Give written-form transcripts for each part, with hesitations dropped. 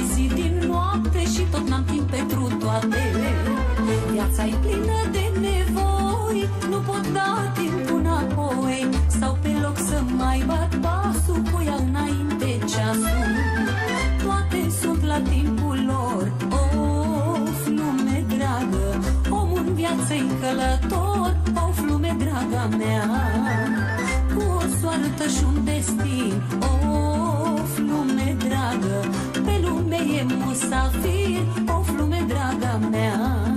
zi din noapte și tot n-am timp pentru toate. Viața-i plină de nevoi, nu pot da timp înapoi, stau pe loc să mai bat pasul, cu ea înainte ceasul. Toate sunt la timpul lor, of, lume dragă, omul în viață-i călător, of, lume draga mea, cu o soartă și un destin, of, lume dragă, pe lume e musafir, of, lume draga mea.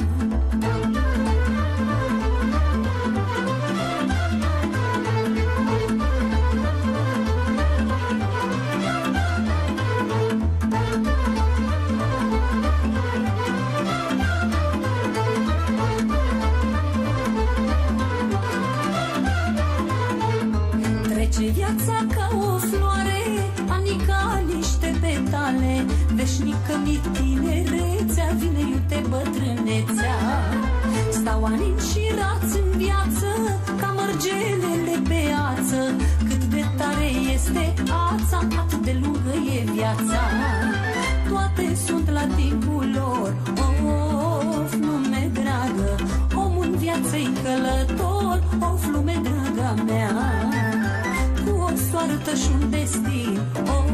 Trece viața ca o floare, anii ca niște petale, veșnică-mi tinerețea, vine iute bătrânețea. Stau ani înșirați în viață, ca mărgelele pe ață, cât de tare este ața, atât de lungă e viața. Toate sunt la timpul lor, of, lume dragă, omul în viață-i călător, of, lume draga mea, cu o soartă și un destin,